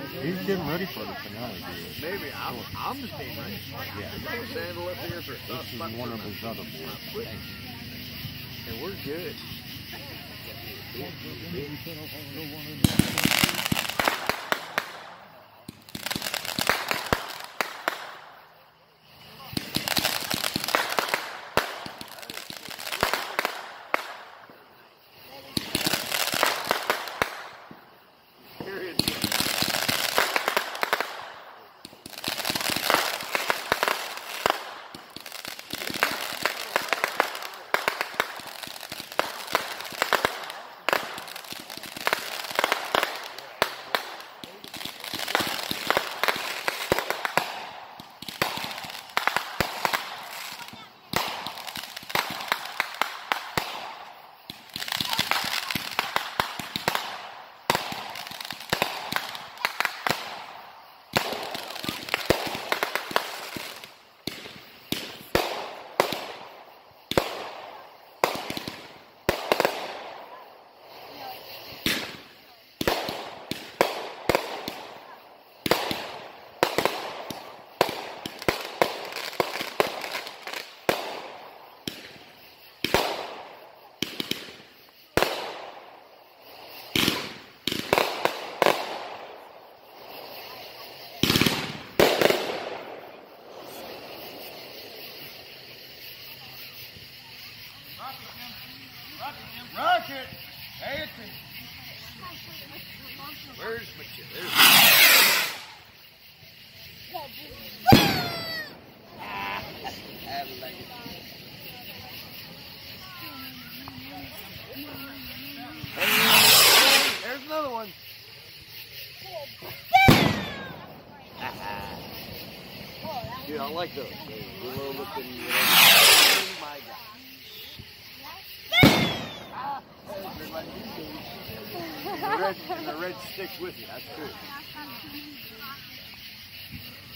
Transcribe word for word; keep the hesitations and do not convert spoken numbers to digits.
He's getting ready for the finale, dude. Maybe. I'm, I'm just getting ready. Yeah. I'm sandal up here for This is one of his other boys. And we're good. Rocket! Hey, it's Where's my kid? There's There's another one. Dude, I like those. The little looking. Oh my God. And the red, and the red sticks with you. That's true.